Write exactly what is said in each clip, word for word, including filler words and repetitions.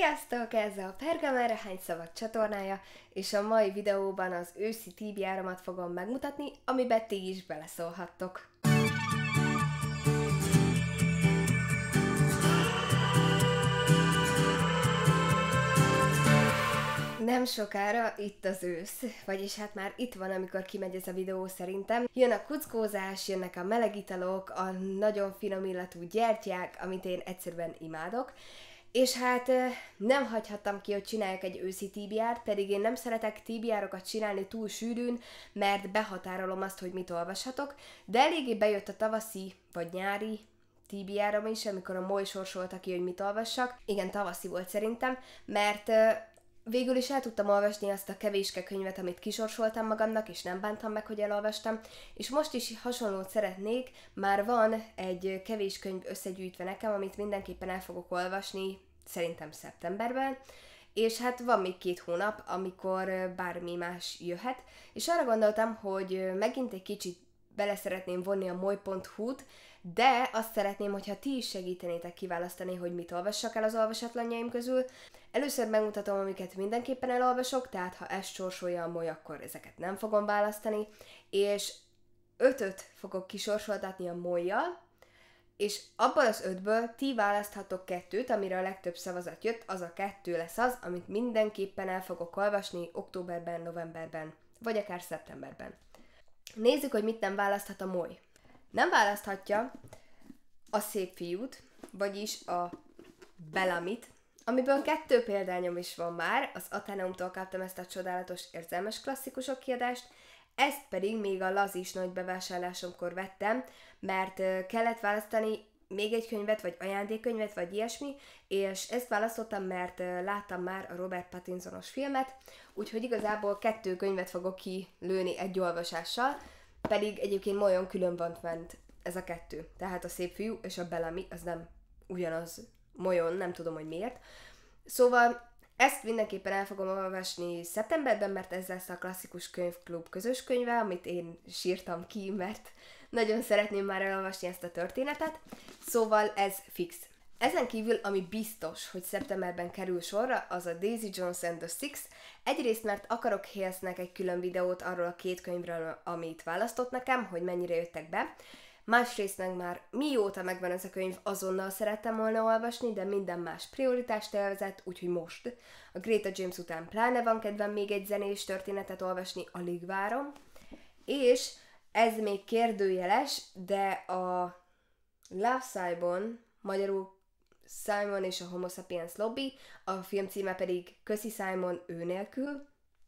Sziasztok! Ez a Pergamerre hány szavak csatornája, és a mai videóban az őszi té bé er-omat fogom megmutatni, amiben ti is beleszólhattok. Nem sokára itt az ősz, vagyis hát már itt van, amikor kimegy ez a videó szerintem. Jön a kuckózás, jönnek a meleg italok, a nagyon finom illatú gyertyák, amit én egyszerűen imádok. És hát nem hagyhattam ki, hogy csináljak egy őszi té bé er-t, pedig én nem szeretek té bé er-okat csinálni túl sűrűn, mert behatárolom azt, hogy mit olvashatok, de eléggé bejött a tavaszi vagy nyári té bé er-om is, amikor a Moly sorsolta ki, hogy mit olvassak. Igen, tavaszi volt szerintem, mert végül is el tudtam olvasni azt a kevéske könyvet, amit kisorsoltam magamnak, és nem bántam meg, hogy elolvastam, és most is hasonlót szeretnék, már van egy kevés könyv összegyűjtve nekem, amit mindenképpen el fogok olvasni, szerintem szeptemberben, és hát van még két hónap, amikor bármi más jöhet, és arra gondoltam, hogy megint egy kicsit bele szeretném vonni a moly pont hu-t, de azt szeretném, hogyha ti is segítenétek kiválasztani, hogy mit olvassak el az olvasatlanjaim közül. Először megmutatom, amiket mindenképpen elolvasok, tehát ha ezt sorsolja a Moly, akkor ezeket nem fogom választani, és ötöt fogok kisorsoltatni a Mollyal, és abban az ötből ti választhatok kettőt, amire a legtöbb szavazat jött, az a kettő lesz az, amit mindenképpen el fogok olvasni októberben, novemberben, vagy akár szeptemberben. Nézzük, hogy mit nem választhat a Moly. Nem választhatja a Szép fiút, vagyis a Bellamyt, amiből kettő példányom is van már, az Atheneumtól kaptam ezt a csodálatos érzelmes klasszikusok kiadást, ezt pedig még a Lazis nagy bevásárlásomkor vettem, mert kellett választani még egy könyvet, vagy ajándékkönyvet, vagy ilyesmi, és ezt választottam, mert láttam már a Robert Pattinsonos filmet, úgyhogy igazából kettő könyvet fogok kilőni egy olvasással, pedig egyébként Molyon külön van fent ez a kettő. Tehát a Szép fiú és a Bellamy az nem ugyanaz Molyon, nem tudom, hogy miért. Szóval ezt mindenképpen el fogom olvasni szeptemberben, mert ez lesz a klasszikus könyvklub közös könyve, amit én sírtam ki, mert nagyon szeretném már elolvasni ezt a történetet. Szóval ez fix. Ezen kívül, ami biztos, hogy szeptemberben kerül sorra, az a Daisy Jones and the Six. Egyrészt, mert akarok Halesnek egy külön videót arról a két könyvről, amit választott nekem, hogy mennyire jöttek be. Másrészt meg már mióta megvan ez a könyv, azonnal szerettem volna olvasni, de minden más prioritást élvezett, úgyhogy most. A Greta James után pláne van kedvem még egy zenés történetet olvasni, alig várom. És ez még kérdőjeles, de a Love Simon, magyarul Simon és a Homo Sapiens Lobby, a film címe pedig Köszi Simon ő nélkül.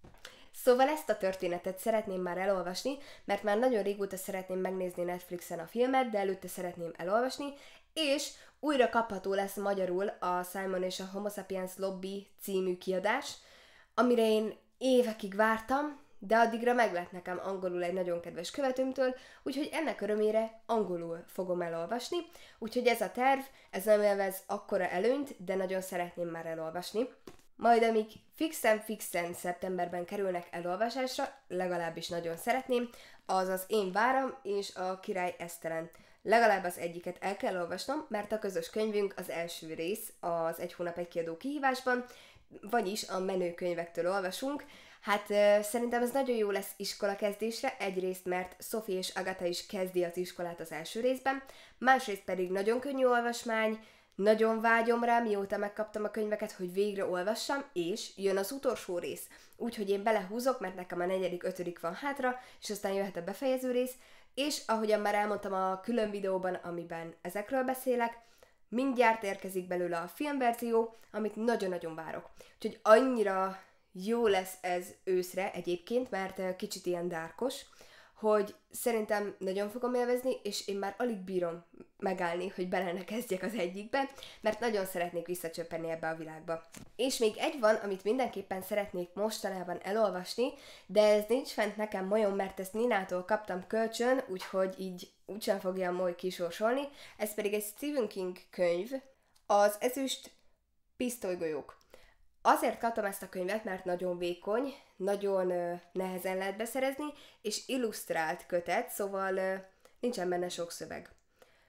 Szóval ezt a történetet szeretném már elolvasni, mert már nagyon régóta szeretném megnézni Netflixen a filmet, de előtte szeretném elolvasni, és újra kapható lesz magyarul a Simon és a Homo Sapiens Lobby című kiadás, amire én évekig vártam, de addigra meg lett nekem angolul egy nagyon kedves követőmtől, úgyhogy ennek örömére angolul fogom elolvasni, úgyhogy ez a terv, ez nem élvez akkora előnyt, de nagyon szeretném már elolvasni. Majd amíg fixen-fixen szeptemberben kerülnek elolvasásra, legalábbis nagyon szeretném, az az Én váram és a Király Esztelen. Legalább az egyiket el kell olvasnom, mert a közös könyvünk az első rész az Egy hónap egy kiadó kihívásban, vagyis a menő könyvektől olvasunk. Hát uh, szerintem ez nagyon jó lesz iskolakezdésre, egyrészt mert Sophie és Agatha is kezdi az iskolát az első részben, másrészt pedig nagyon könnyű olvasmány, nagyon vágyom rá, mióta megkaptam a könyveket, hogy végre olvassam, és jön az utolsó rész. Úgyhogy én belehúzok, mert nekem a negyedik, ötödik van hátra, és aztán jöhet a befejező rész, és ahogyan már elmondtam a külön videóban, amiben ezekről beszélek, mindjárt érkezik belőle a filmverzió, amit nagyon-nagyon várok. Úgyhogy annyira jó lesz ez őszre egyébként, mert kicsit ilyen dárkos, hogy szerintem nagyon fogom élvezni, és én már alig bírom megállni, hogy bele ne kezdjek az egyikbe, mert nagyon szeretnék visszacsöppenni ebbe a világba. És még egy van, amit mindenképpen szeretnék mostanában elolvasni, de ez nincs fent nekem Molyon, mert ezt Ninától kaptam kölcsön, úgyhogy így úgysem fogja a Moly kisorsolni. Ez pedig egy Stephen King könyv, az Ezüst pisztolygolyók. Azért kaptam ezt a könyvet, mert nagyon vékony, nagyon ö, nehezen lehet beszerezni, és illusztrált kötet, szóval ö, nincsen benne sok szöveg.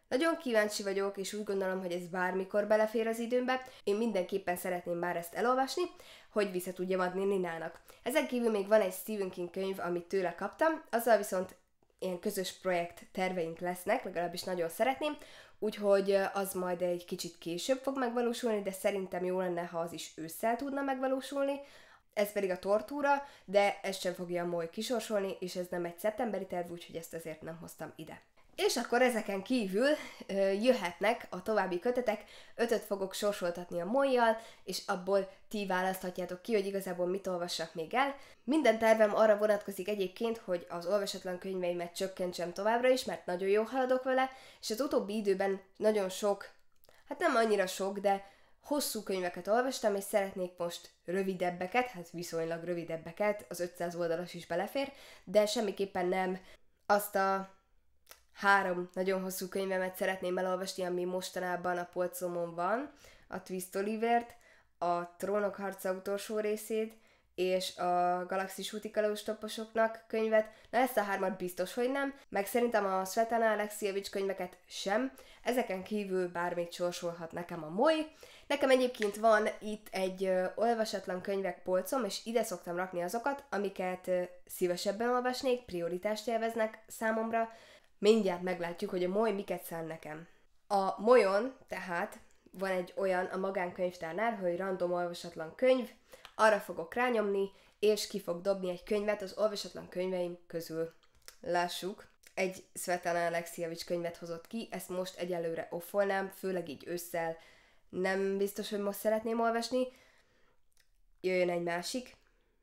Nagyon kíváncsi vagyok, és úgy gondolom, hogy ez bármikor belefér az időmbe. Én mindenképpen szeretném már ezt elolvasni, hogy vissza tudjam adni Ninának. Ezen kívül még van egy Stephen King könyv, amit tőle kaptam, azzal viszont ilyen közös projekt terveink lesznek, legalábbis nagyon szeretném, úgyhogy az majd egy kicsit később fog megvalósulni, de szerintem jó lenne, ha az is ősszel tudna megvalósulni. Ez pedig a Tortúra, de ezt sem fogja a Moly kisorsolni, és ez nem egy szeptemberi terv, úgyhogy ezt azért nem hoztam ide. És akkor ezeken kívül ö, jöhetnek a további kötetek, ötöt fogok sorsoltatni a Mollyjal, és abból ti választhatjátok ki, hogy igazából mit olvassak még el. Minden tervem arra vonatkozik egyébként, hogy az olvasatlan könyveimet csökkentsem továbbra is, mert nagyon jól haladok vele, és az utóbbi időben nagyon sok, hát nem annyira sok, de hosszú könyveket olvastam, és szeretnék most rövidebbeket, hát viszonylag rövidebbeket, az ötszáz oldalas is belefér, de semmiképpen nem azt a három nagyon hosszú könyvemet szeretném elolvasni, ami mostanában a polcomon van, a Twist Olivert, a Trónok harca utolsó részét, és a Galaxis úti kalóztoposoknak könyvet. Na ezt a hármat biztos, hogy nem, meg szerintem a Svetlana Alexijevics könyveket sem, ezeken kívül bármit sorsolhat nekem a Moly. Nekem egyébként van itt egy ö, olvasatlan könyvek polcom, és ide szoktam rakni azokat, amiket ö, szívesebben olvasnék, prioritást élveznek számomra. Mindjárt meglátjuk, hogy a Moly miket szán nekem. A Molyon tehát van egy olyan a magánkönyvtárnál, hogy random olvasatlan könyv, arra fogok rányomni, és ki fog dobni egy könyvet az olvasatlan könyveim közül. Lássuk, egy Svetlana Alexijevics könyvet hozott ki, ezt most egyelőre offolnám, főleg így ősszel nem biztos, hogy most szeretném olvasni. Jöjjön egy másik.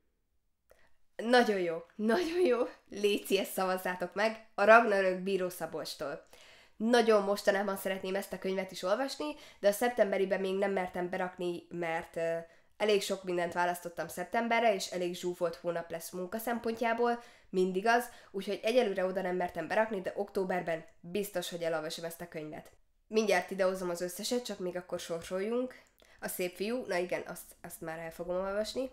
Nagyon jó, nagyon jó, léci, ezt szavazzátok meg, a Ragnarök Bíró Szabolcstól. Nagyon mostanában szeretném ezt a könyvet is olvasni, de a szeptemberiben még nem mertem berakni, mert uh, elég sok mindent választottam szeptemberre, és elég zsúfolt hónap lesz munka szempontjából, mindig az, úgyhogy egyelőre oda nem mertem berakni, de októberben biztos, hogy elolvasom ezt a könyvet. Mindjárt idehozom az összeset, csak még akkor sorsoljunk. A szép fiú, na igen, azt, azt már el fogom olvasni.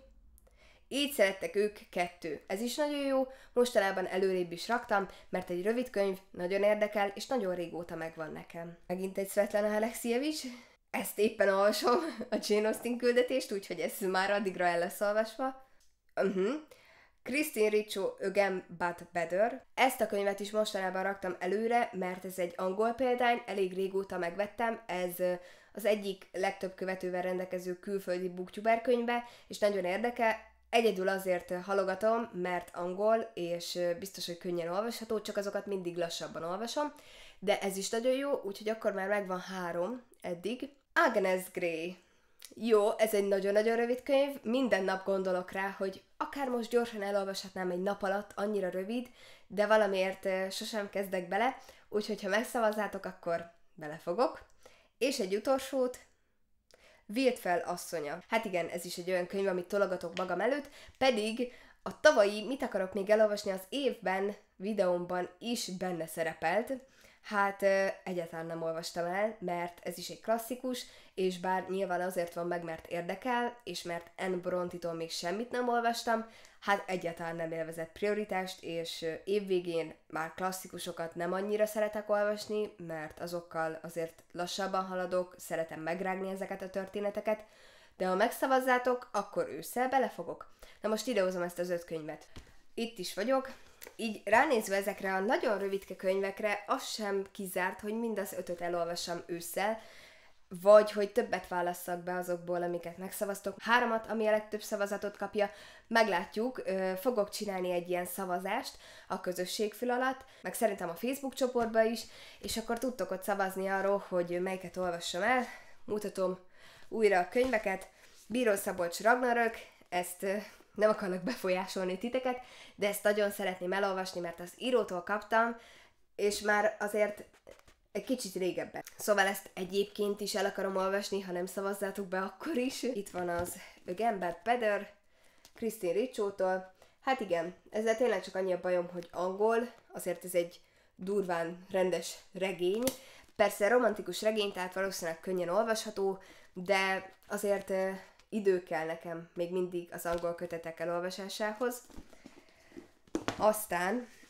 Így szerettek ők kettő. Ez is nagyon jó, mostanában előrébb is raktam, mert egy rövid könyv, nagyon érdekel, és nagyon régóta megvan nekem. Megint egy Svetlana Alexijevics. Ezt éppen olvasom, a Jane Austen küldetést, úgyhogy ez már addigra el lesz olvasva. Uh-huh. Christine Richo Again But Better. Ezt a könyvet is mostanában raktam előre, mert ez egy angol példány, elég régóta megvettem, ez az egyik legtöbb követővel rendelkező külföldi booktuber könyve, és nagyon érdekel. Egyedül azért halogatom, mert angol, és biztos, hogy könnyen olvasható, csak azokat mindig lassabban olvasom, de ez is nagyon jó, úgyhogy akkor már megvan három eddig. Agnes Grey. Jó, ez egy nagyon-nagyon rövid könyv, minden nap gondolok rá, hogy akár most gyorsan elolvashatnám egy nap alatt, annyira rövid, de valamiért sosem kezdek bele, úgyhogy ha megszavazzátok, akkor belefogok. És egy utolsót, Wildfell asszonya. Hát igen, ez is egy olyan könyv, amit tologatok magam előtt, pedig a tavalyi Mit akarok még elolvasni az évben videómban is benne szerepelt. Hát egyáltalán nem olvastam el, mert ez is egy klasszikus, és bár nyilván azért van meg, mert érdekel, és mert Anne Bronte-tól még semmit nem olvastam, hát egyáltalán nem élvezett prioritást, és évvégén már klasszikusokat nem annyira szeretek olvasni, mert azokkal azért lassabban haladok, szeretem megrágni ezeket a történeteket, de ha megszavazzátok, akkor ősszel belefogok. Na most idehozom ezt az öt könyvet. Itt is vagyok. Így ránézve ezekre a nagyon rövidke könyvekre, az sem kizárt, hogy mind az ötöt elolvassam ősszel, vagy hogy többet válasszak be azokból, amiket megszavaztok. Háromat, ami a legtöbb szavazatot kapja, meglátjuk, fogok csinálni egy ilyen szavazást a közösségfül alatt, meg szerintem a Facebook csoportba is, és akkor tudtok ott szavazni arról, hogy melyiket olvassam el. Mutatom újra a könyveket. Bíró Szabolcs Ragnarök, ezt nem akarnak befolyásolni titeket, de ezt nagyon szeretném elolvasni, mert az írótól kaptam, és már azért egy kicsit régebben. Szóval ezt egyébként is el akarom olvasni, ha nem szavazzátok be, akkor is. Itt van az Again But Better, Christine Richo-tól. Hát igen, ezzel tényleg csak annyi a bajom, hogy angol, azért ez egy durván rendes regény. Persze romantikus regény, tehát valószínűleg könnyen olvasható, de azért uh, idő kell nekem még mindig az angol kötetek elolvasásához. Aztán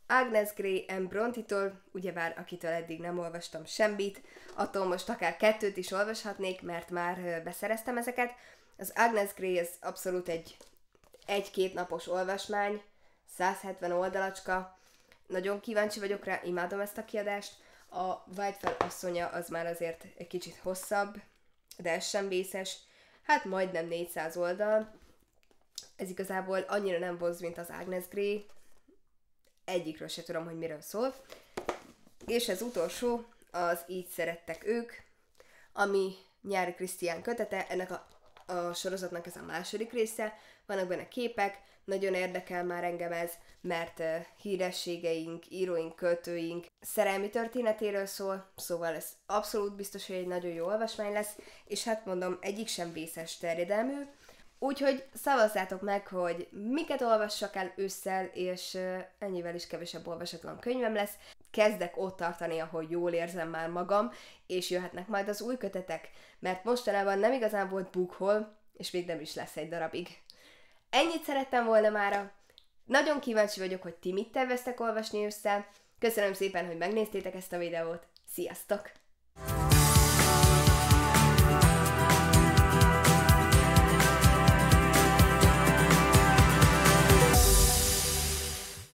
Agnes Grey and Bronte-tól, ugyebár akitől eddig nem olvastam semmit, attól most akár kettőt is olvashatnék, mert már beszereztem ezeket. Az Agnes Grey az abszolút egy egy-két napos olvasmány, száz hetven oldalacska, nagyon kíváncsi vagyok rá, imádom ezt a kiadást. A Whitefell asszonya az már azért egy kicsit hosszabb, de ez sem vészes, hát majdnem négyszáz oldal. Ez igazából annyira nem vonz, mint az Agnes Grey, egyikről se tudom, hogy miről szól. És az utolsó, az Így szerettek ők, ami Nyári Krisztián kötete, ennek a, a sorozatnak ez a második része, vannak benne képek, nagyon érdekel már engem ez, mert uh, hírességeink, íróink, költőink szerelmi történetéről szól, szóval ez abszolút biztos, hogy egy nagyon jó olvasmány lesz, és hát mondom, egyik sem vészes terjedelmű, úgyhogy szavazzátok meg, hogy miket olvassak el ősszel, és uh, ennyivel is kevesebb olvasatlan könyvem lesz. Kezdek ott tartani, ahol jól érzem már magam, és jöhetnek majd az új kötetek, mert mostanában nem igazán volt bookhol, és még nem is lesz egy darabig. Ennyit szerettem volna mára. Nagyon kíváncsi vagyok, hogy ti mit terveztek olvasni ősszel. Köszönöm szépen, hogy megnéztétek ezt a videót. Sziasztok!